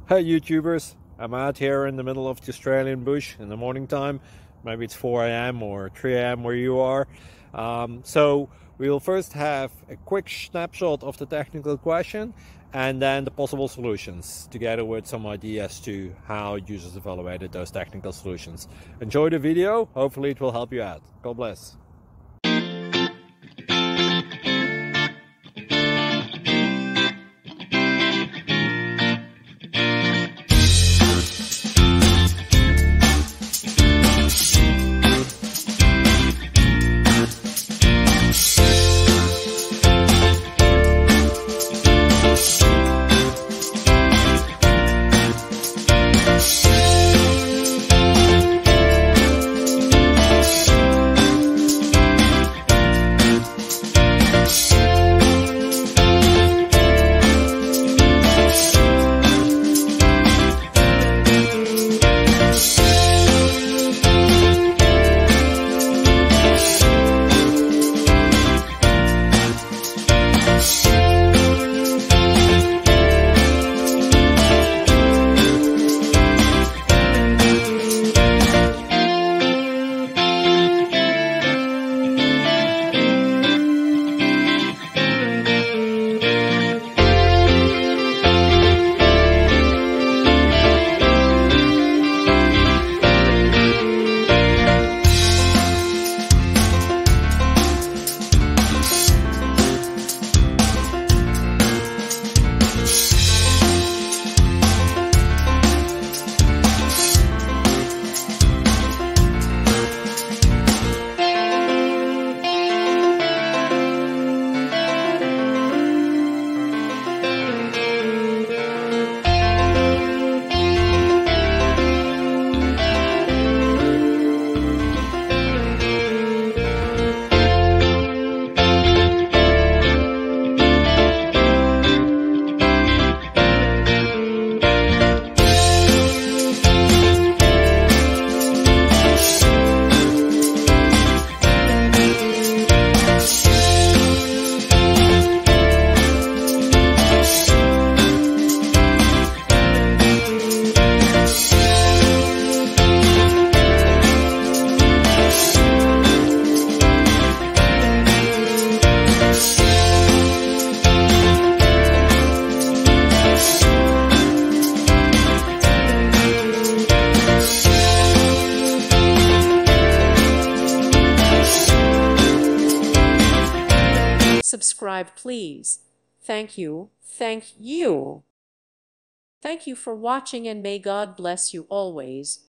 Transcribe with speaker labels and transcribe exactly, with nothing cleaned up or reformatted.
Speaker 1: Hey YouTubers, I'm out here in the middle of the Australian bush in the morning time. Maybe it's four A M or three A M where you are. Um, so we will first have a quick snapshot of the technical question and then the possible solutions, together with some ideas to how users evaluated those technical solutions. Enjoy the video, hopefully it will help you out. God bless.
Speaker 2: Subscribe, please. Thank you. Thank you. Thank you for watching, and may God bless you always.